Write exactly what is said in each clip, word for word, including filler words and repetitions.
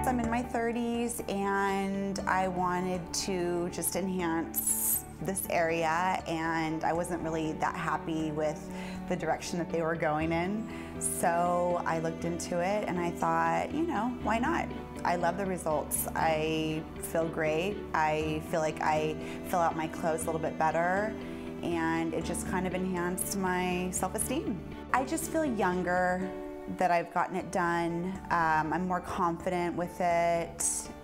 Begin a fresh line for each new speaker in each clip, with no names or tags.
experience. I'm in my thirties and I wanted to just enhance this area, and I wasn't really that happy with the direction that they were going in. So I looked into it and I thought, you know, why not? I love the results. I feel great. I feel like I fill out my clothes a little bit better, and it just kind of enhanced my self-esteem. I just feel younger that I've gotten it done. Um, I'm more confident with it,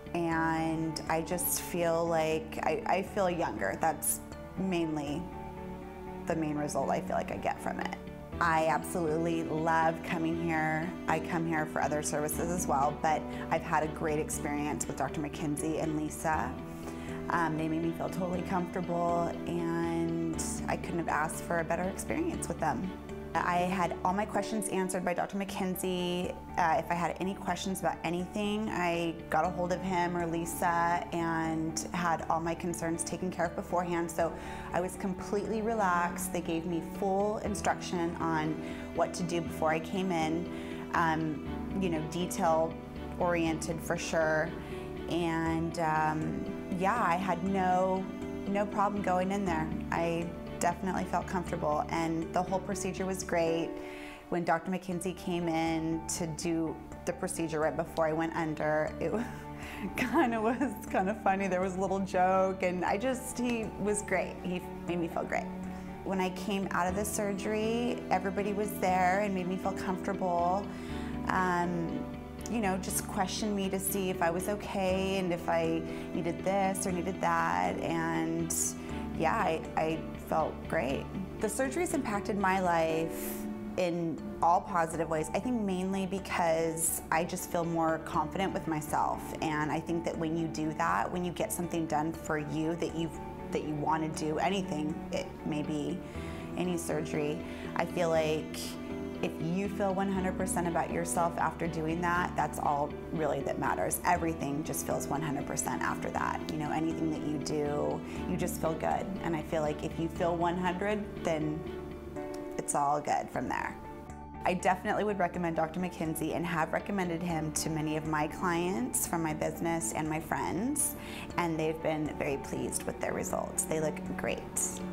and I just feel like I, I feel younger. That's mainly the main result I feel like I get from it. I absolutely love coming here. I come here for other services as well, but I've had a great experience with Doctor McKenzie and Lisa. Um, they made me feel totally comfortable, and I couldn't have asked for a better experience with them. I had all my questions answered by Doctor McKenzie. Uh, if I had any questions about anything, I got a hold of him or Lisa and had all my concerns taken care of beforehand. So I was completely relaxed. They gave me full instruction on what to do before I came in. Um, you know, detail oriented for sure. And um, yeah, I had no, no problem going in there. I definitely felt comfortable, and the whole procedure was great. When Doctor McKenzie came in to do the procedure right before I went under, it kind of was kind of funny. There was a little joke, and I just, he was great. He made me feel great. When I came out of the surgery, everybody was there and made me feel comfortable. Um, you know, just questioned me to see if I was okay and if I needed this or needed that, and yeah, I, I felt great. The surgery's impacted my life in all positive ways. I think mainly because I just feel more confident with myself, and I think that when you do that, when you get something done for you that you that you want to do, anything, it may be any surgery, I feel like if you feel one hundred percent about yourself after doing that, that's all really that matters. Everything just feels one hundred percent after that. You know, anything that you do, you just feel good. And I feel like if you feel one hundred, then it's all good from there. I definitely would recommend Doctor McKenzie and have recommended him to many of my clients from my business and my friends, and they've been very pleased with their results. They look great.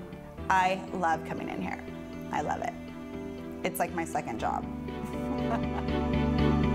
I love coming in here. I love it. It's like my second job.